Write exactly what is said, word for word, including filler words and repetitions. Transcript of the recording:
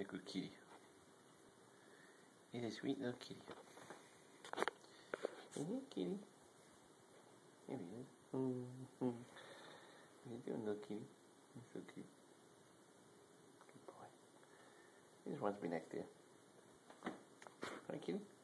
a good kitty. He's a sweet little kitty. Isn't he, kitty? Here he is. Mm-hmm. How you doing, little kitty? You're so cute. Good boy. He just wants to be next to you. Hi, kitty.